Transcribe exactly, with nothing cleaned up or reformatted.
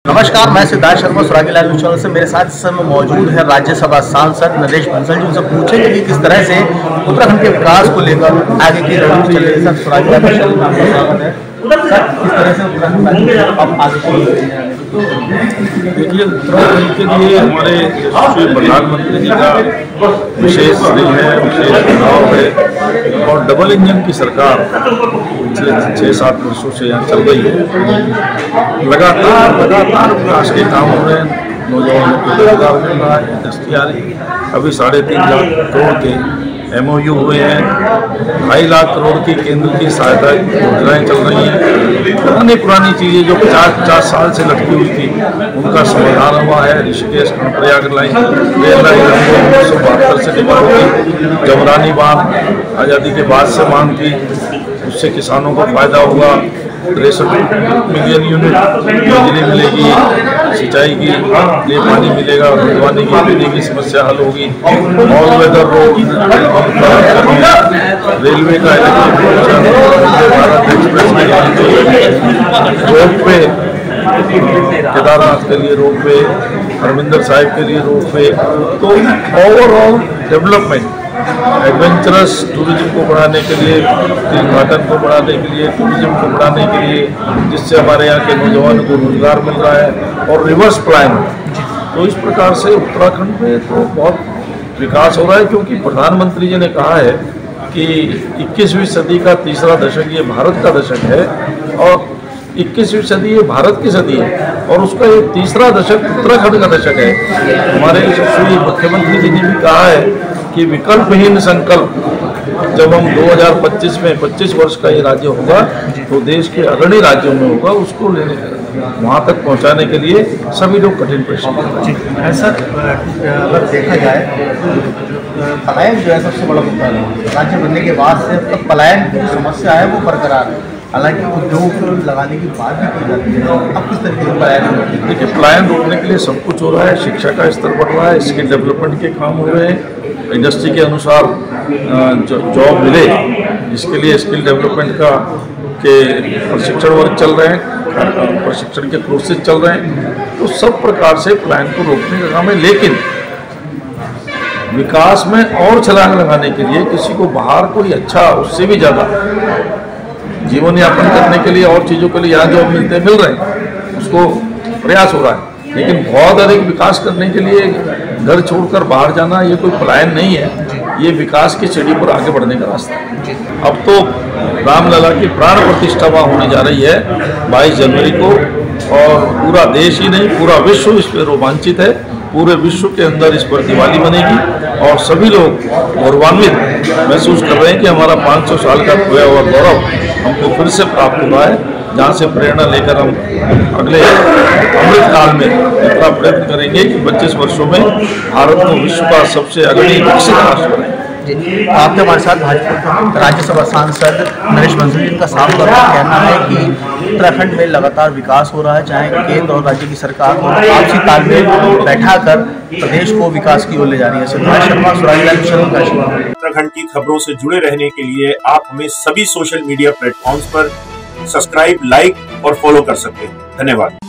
नमस्कार, मैं Siddharth Sharma Suragilal news channel से। मेरे साथ इस समय मौजूद है राज्यसभा सांसद नरेश बंसल जी। उनसे पूछेंगे कि किस तरह से उत्तराखंड के विकास को लेकर आगे की रणनीति चल रही है। सर, सुरागीलाल न्यूज़ चैनल में स्वागत है। सर, किस तरह से उत्तराखंड अब आगे चल रही है? देखिए, उत्तराखंड के लिए हमारे यशस्वी प्रधानमंत्री जी का विशेष श्रेय है, विशेष चुनाव है और डबल इंजन की सरकार छः सात वर्षों से यहाँ चल रही है। लगातार लगातार विकास के काम हो रहे हैं, नौजवानों को रोजगार मिल रहा है, इंडस्ट्री आ रही है। अभी साढ़े तीन लाख करोड़ के एम ओ यू हुए हैं, ढाई लाख करोड़ की केंद्र की सहायता योजनाएं चल रही हैं। पुरानी पुरानी चीज़ें जो पचास पचास साल से लटकी हुई थी उनका समाधान हुआ है। Rishikesh Prayag line rail line उन्नीस सौ बहत्तर से डिमांड की, जमरानी बांध आज़ादी के बाद से मांग की, उससे किसानों को फायदा हुआ। तिरसठ मिलियन यूनिट बिजली मिलेगी, सिंचाई की लिए पानी मिलेगा, बागवानी की पीने की समस्या हल होगी। ऑल वेदर रोड, रेलवे का इलेक्ट्रिफिकेशन, भारत एक्सप्रेस रोड पे, केदारनाथ के लिए रोड पे, हरमिंदर साहिब के लिए रोड पे। तो ओवरऑल डेवलपमेंट, एडवेंचरस टूरिज्म को बढ़ाने के लिए, तीर्थाटन को बढ़ाने के लिए, टूरिज्म को बढ़ाने के लिए, जिससे हमारे यहाँ के नौजवानों को रोजगार मिल रहा है और रिवर्स प्लान। तो इस प्रकार से उत्तराखंड में तो बहुत विकास हो रहा है, क्योंकि प्रधानमंत्री जी ने कहा है कि इक्कीसवीं सदी का तीसरा दशक ये भारत का दशक है और इक्कीसवीं सदी ये भारत की सदी है और उसका ये तीसरा दशक उत्तराखंड का दशक है। हमारे यशस्वी मुख्यमंत्री जी ने भी कहा है कि विकल्पहीन संकल्प, जब हम दो हज़ार पच्चीस में पच्चीस वर्ष का ये राज्य होगा तो देश के अग्रणी राज्यों में होगा, उसको लेने वहाँ तक पहुँचाने के लिए सभी लोग कठिन परिश्रम कर रहे हैं। सर, अगर देखा जाए पलायन जो है सबसे बड़ा मुद्दा है। राज्य बनने के बाद से अब तक पलायन की जो समस्या है वो बरकरार है। हालांकि उद्योग लगाने की बात भी की जाती है। अब किस तरीके से पलायन होती है? देखिए, पलायन रोकने के लिए सब कुछ हो रहा है। शिक्षा का स्तर बढ़ रहा है, स्किल डेवलपमेंट के काम हो रहे हैं, इंडस्ट्री के अनुसार जॉब मिले, इसके लिए स्किल डेवलपमेंट का के प्रशिक्षण वर्ग चल रहे हैं, प्रशिक्षण के कोर्सेज चल रहे हैं। तो सब प्रकार से पलायन को रोकने का काम है। लेकिन विकास में और छलांग लगाने के लिए किसी को बाहर कोई अच्छा, उससे भी ज़्यादा जीवन यापन करने के लिए और चीज़ों के लिए यहाँ जॉब मिलते मिल रहे हैं, उसको प्रयास हो रहा है। लेकिन बहुत अधिक विकास करने के लिए घर छोड़कर बाहर जाना ये कोई पलायन नहीं है, ये विकास की सीढ़ी पर आगे बढ़ने का रास्ता है। अब तो रामलला की प्राण प्रतिष्ठा वहाँ होने जा रही है बाईस जनवरी को, और पूरा देश ही नहीं पूरा विश्व इस पर रोमांचित है। पूरे विश्व के अंदर इस पर दिवाली बनेगी और सभी लोग गौरवान्वित महसूस कर रहे हैं कि हमारा पाँच सौ साल का खोया हुआ गौरव हमको फिर से प्राप्त हुआ है, जहाँ से प्रेरणा लेकर हम अगले अमृत काल में इतना प्रयत्न करेंगे कि पच्चीस वर्षों में भारत को विश्व का सबसे अग्रणी विकसित राष्ट्र बनाएंगे। आपके हमारे साथ भाजपा राज्यसभा सांसद नरेश बंसल जी का साफ तौर पर कहना है कि उत्तराखंड में लगातार विकास हो रहा है, चाहे केंद्र और राज्य की सरकार हो आपसी तालमेल बैठाकर प्रदेश को विकास की ओर ले जा रही है। Siddharth Sharma, Suragilal news channel. उत्तराखंड की खबरों से जुड़े रहने के लिए आप हमें सभी सोशल मीडिया प्लेटफॉर्म्स पर सब्सक्राइब, लाइक और फॉलो कर सकते हैं। धन्यवाद।